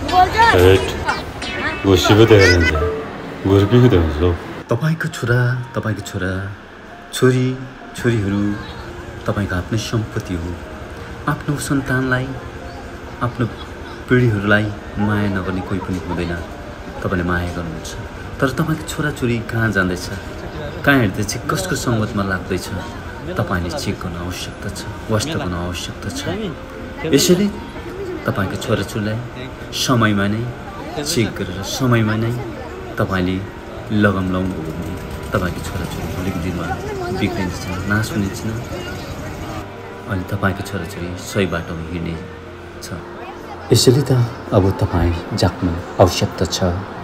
hate गोसिबो देखाइदिन्छ गुर्पीको देखाउँछ हौ तपाईको छोरा तपाईको छोरा छोरी छोरीहरू तपाईको आफ्नै सम्पत्ति हो आफ्नो सन्तानलाई आफ्नो पिँढीहरूलाई माया नगर्ने कोही पनि हुँदैन तपाईले माया गर्नुहुन्छ तर तपाईको छोराछोरी कहाँ जाँदैछ कहाँ हिँड्दैछ कसको सङ्गतमा लाग्दैछ तपाईले चेक गर्न आवश्यकता छ वास्ता गर्न आवश्यकता छ यसैले तपाईको छोराछोरीलाई समयमा नै चेक गरेर समयमा नै तपाईले लगम लाउनु हो भने तपाईको छोराछोरी भोलिको दिनमा बिग्रिन्छ नाश हुनेछ अनि तपाईको छोराछोरी सही बाटोमा हिँड्ने छ यसैले त अब तपाई जाग्नु आवश्यकता छ